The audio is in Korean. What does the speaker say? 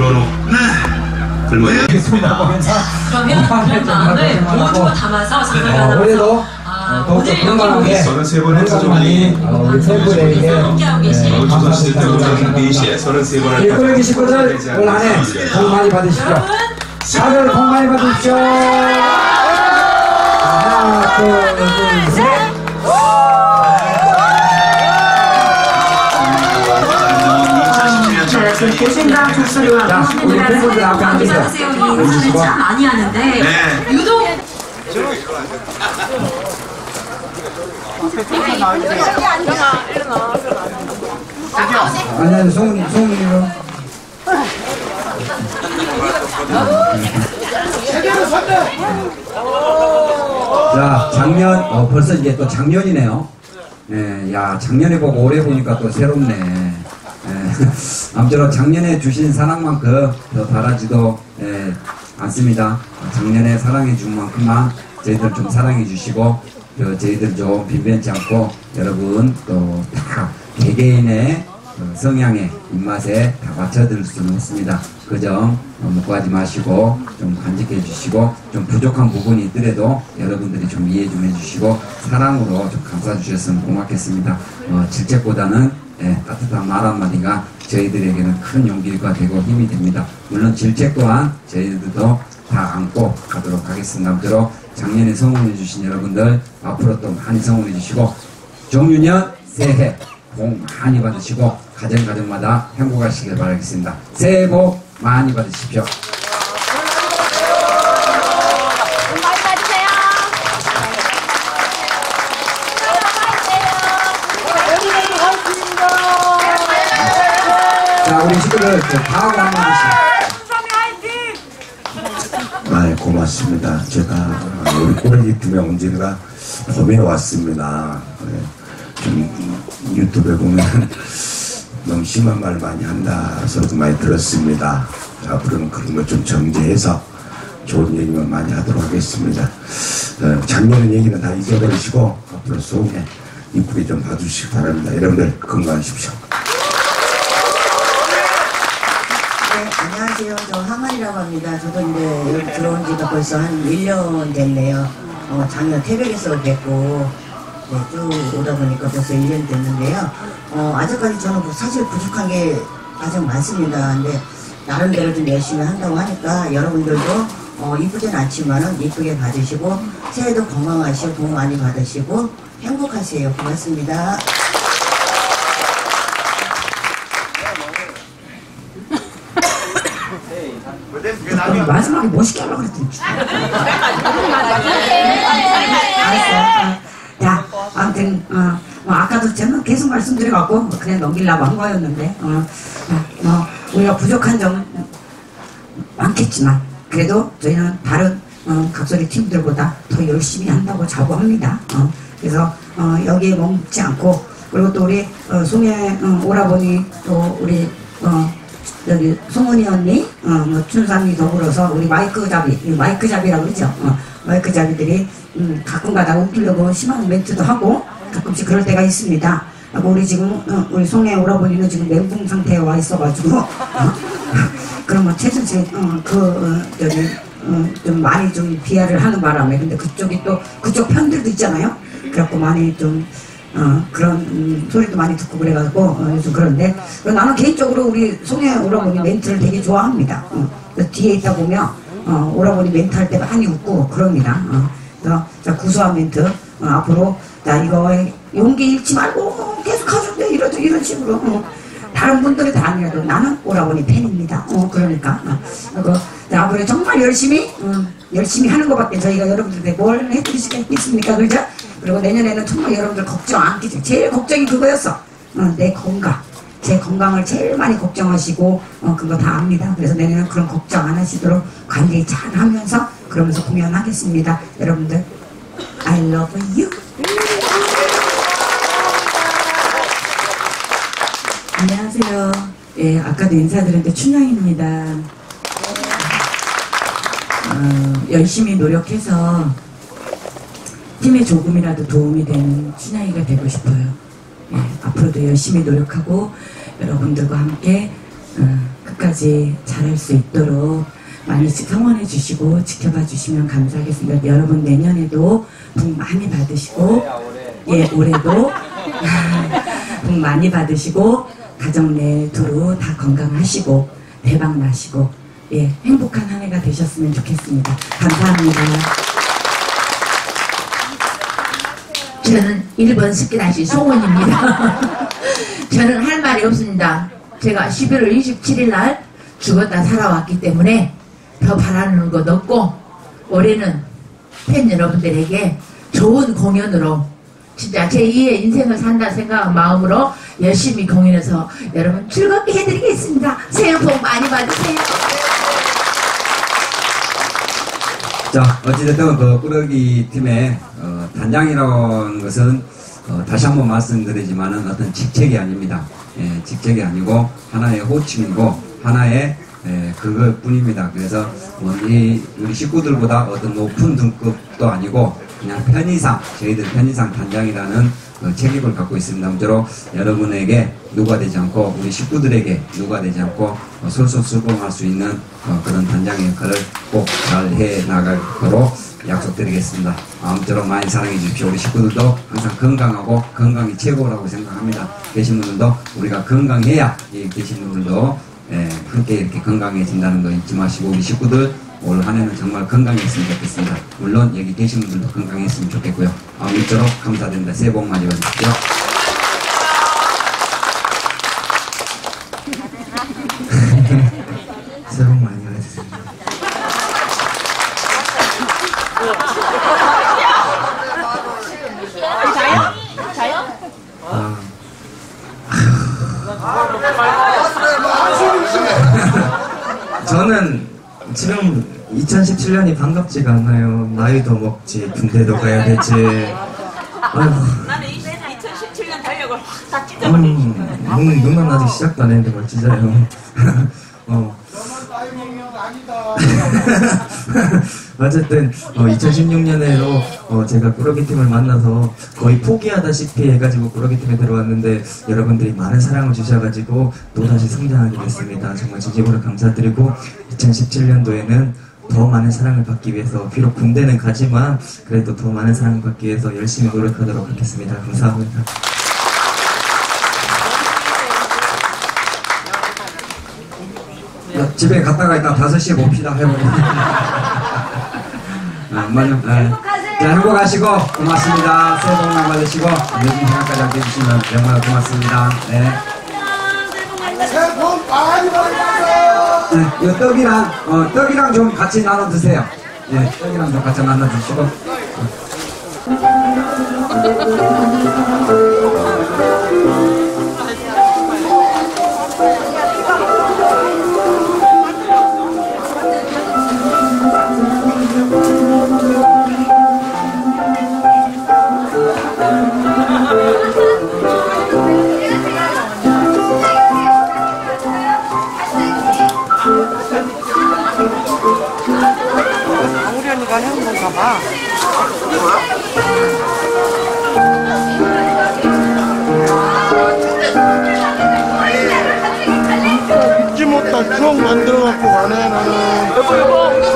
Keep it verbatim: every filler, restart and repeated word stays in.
번호. 네. 그러면 그런 마음을 모두 담아서 장난을 하면서 오늘 여기 모인 서른세 번의 사정이 우리 팬분에게 함께하고 계신 조선시대 때 오전 네 시에 서른세 번을 일꾼의 기식분들 올 한 해 복 많이 받으십시오. 다들 복 많이 받으십시오. 하나 둘 셋. 고생당 목소리와 팬분들 앞에 앉으세요. 인사를 참 많이 하는데 유독 아니 아니 송은이 송은이로. 자 작년 어, 벌써 이제 또 작년이네요. 예, 야 작년에 보고 올해 보니까 또 새롭네. 예, 아무쪼록 작년에 주신 사랑만큼 더 바라지도 예, 않습니다. 작년에 사랑해 준 만큼만 저희들 좀 사랑해 주시고 저 저희들 좀 빈변치 않고 여러분 또 다 개개인의 성향에 입맛에 다 맞춰드릴 수는 없습니다. 그 점 묵고하지 마시고 좀 간직해 주시고 좀 부족한 부분이 있더라도 여러분들이 좀 이해 좀 해주시고 사랑으로 좀 감싸주셨으면 고맙겠습니다. 어, 질책보다는 예, 따뜻한 말 한마디가 저희들에게는 큰 용기가 되고 힘이 됩니다. 물론 질책 또한 저희들도 다 안고 가도록 하겠습니다. 아무쪼록 작년에 성원해 주신 여러분들 앞으로 또 많이 성원해 주시고 종유년 새해 복 많이 받으시고 가정 가정마다 행복하시길 바라겠습니다. 새해 복 많이 받으십시오. 자 우리 식구들 다하고 한 마디씩. 아, 고맙습니다. 제가 우리 꼬리기 팀에 언젠가 봄에 왔습니다. 네, 좀 유튜브에 보면 너무 심한 말 많이 한다 소리도 많이 들었습니다. 앞으로는 그런 거 좀 정제해서 좋은 얘기만 많이 하도록 하겠습니다. 어, 작년 얘기는 다 잊어버리시고 앞으로 소개 이쁘게 좀 봐주시기 바랍니다. 여러분들 건강하십시오. 네, 안녕하세요. 저 항만이라고 합니다. 저도 이제 여기 들어온 지가 벌써 한 일 년 됐네요. 어, 작년 태백에서 뵙고 네, 쭉 오다 보니까 벌써 일 년 됐는데요. 어, 아직까지 저는 사실 부족한 게 가장 많습니다. 근데 나름대로 좀 열심히 한다고 하니까 여러분들도 어, 이쁘진 않지만은 이쁘게 받으시고 새해도 건강하시고 복 많이 받으시고 행복하세요. 고맙습니다. 마지막에 멋있게 하려고 그랬더니 알았어. 자, 아무튼 어, 뭐 아까도 저는 계속 말씀드려갖고 그냥 넘기려고 한 거였는데 어, 뭐 우리가 부족한 점 많겠지만 그래도 저희는 다른 어, 각소리 팀들보다 더 열심히 한다고 자부합니다. 어, 그래서 어, 여기에 멈지 않고 그리고 또 우리 어, 송혜 어, 오라버니 또 우리 어, 여기 송은이 언니, 어, 뭐 춘삼이 더불어서 우리 마이크 잡이, 마이크 잡이라고 그러죠. 어, 마이크 잡이들이 음, 가끔가다 웃기려고 심한 멘트도 하고 가끔씩 그럴 때가 있습니다. 하고 우리 지금 어, 우리 송혜 오라버니는 지금 멘붕 상태에 와 있어가지고 어, 그러면 최순실 어, 그 어, 저기 어, 좀 많이 좀 비하를 하는 바람에 근데 그쪽이 또 그쪽 편들도 있잖아요. 그래갖고 많이 좀 어, 그런 음, 소리도 많이 듣고 그래가지고 어, 요즘 그런데 나는 개인적으로 우리 송혜 오라버니 멘트를 되게 좋아합니다. 어, 뒤에 있다 보면 어, 오라버니 멘트 할 때 많이 웃고 그럽니다. 어, 그래서 자, 구수한 멘트 어, 앞으로 자 이거 용기 잃지 말고 계속 하셔도 이런 이런 식으로 어, 다른 분들이 다 아니라도 나는 오라버니 팬입니다. 어, 그러니까 어, 그리고 자, 앞으로 정말 열심히 어, 열심히 하는 것밖에 저희가 여러분들께 뭘 해드릴 수가 있겠습니까, 그죠? 그리고 내년에는 정말 여러분들 걱정 안 끼죠. 제일 걱정이 그거였어. 어, 내 건강. 제 건강을 제일 많이 걱정하시고 어, 그거 다 압니다. 그래서 내년에는 그런 걱정 안 하시도록 관리 잘 하면서 그러면서 공연하겠습니다. 여러분들 I love you. 안녕하세요. 예, 아까도 인사드렸는데 춘향입니다. 어, 열심히 노력해서 팀에 조금이라도 도움이 되는 춘향이가 되고 싶어요. 예, 앞으로도 열심히 노력하고 여러분들과 함께 어, 끝까지 잘할 수 있도록 많이 성원해 주시고 지켜봐 주시면 감사하겠습니다. 여러분 내년에도 복 많이 받으시고 예 올해도 복 많이 받으시고 가정 내 두루 다 건강하시고 대박 나시고 예 행복한 한 해가 되셨으면 좋겠습니다. 감사합니다. 저는 일 번 스키다시 송원입니다. 저는 할 말이 없습니다. 제가 십일월 이십칠일 날 죽었다 살아왔기 때문에 더 바라는 것 없고 올해는 팬 여러분들에게 좋은 공연으로 진짜 제이의 인생을 산다 생각한 마음으로 열심히 공연해서 여러분 즐겁게 해드리겠습니다. 새해 복 많이 받으세요. 자, 어찌됐든 그 꾸러기 팀의 어, 단장이라는 것은 어, 다시 한번 말씀드리지만은 어떤 직책이 아닙니다. 예, 직책이 아니고 하나의 호칭이고 하나의 예, 그것뿐입니다. 그래서 뭐 이 우리 식구들보다 어떤 높은 등급도 아니고 그냥 편의상 저희들 편의상 단장이라는 그 책임을 갖고 있습니다. 아무쪼록 여러분에게 누가 되지 않고 우리 식구들에게 누가 되지 않고 어, 솔솔수범할 수 있는 어, 그런 단장의 역할을 꼭 잘 해 나가도록 약속드리겠습니다. 아무쪼록 많이 사랑해 주십시오. 우리 식구들도 항상 건강하고 건강이 최고라고 생각합니다. 계신 분들도 우리가 건강해야 이 계신 분들도 예, 함께 이렇게 건강해진다는 거 잊지 마시고 우리 식구들 올 한 해는 정말 건강했으면 좋겠습니다. 물론 여기 계신 분들도 건강했으면 좋겠고요. 아무쪼록 감사드립니다. 새해 복 많이 받으십시오. 새해 복 많이 받으세요. 자요? 자요? 아, 저는 지금 이천십칠 년이 반갑지가 않아요. 나이도 먹지, 군대도 가야 되지. 아이고. 나는 이천십칠 년 달력을 확다 음, 눈, 눈은 아직 시작도 안 했는데 뭘 찢어요. 어. 어쨌든 어, 이천십육 년에도 어, 제가 꾸러기 팀을 만나서 거의 포기하다시피 해가지고 꾸러기 팀에 들어왔는데 여러분들이 많은 사랑을 주셔가지고 또다시 성장하게 됐습니다. 정말 진심으로 감사드리고 이천십칠 년도에는 더 많은 사랑을 받기 위해서 비록 군대는 가지만 그래도 더 많은 사랑을 받기 위해서 열심히 노력하도록 하겠습니다. 감사합니다. 야, 집에 갔다가 이따 다섯 시에 봅시다. 해보고. 아, 맞요. 네. 자, 행복하시고 고맙습니다. 새해 복 많이 받으시고 요즘 생각까지 함께 해주시면 정말 고맙습니다. 네. 새해 복 많이 받으세요. 네, 이 떡이랑 어, 떡이랑 좀 같이 나눠 드세요. 네, 떡이랑 좀 같이 나눠 주시고. 우리 언니가 해온 건가 봐. 잊지 못할 추억 만들어갖고 가네 나는.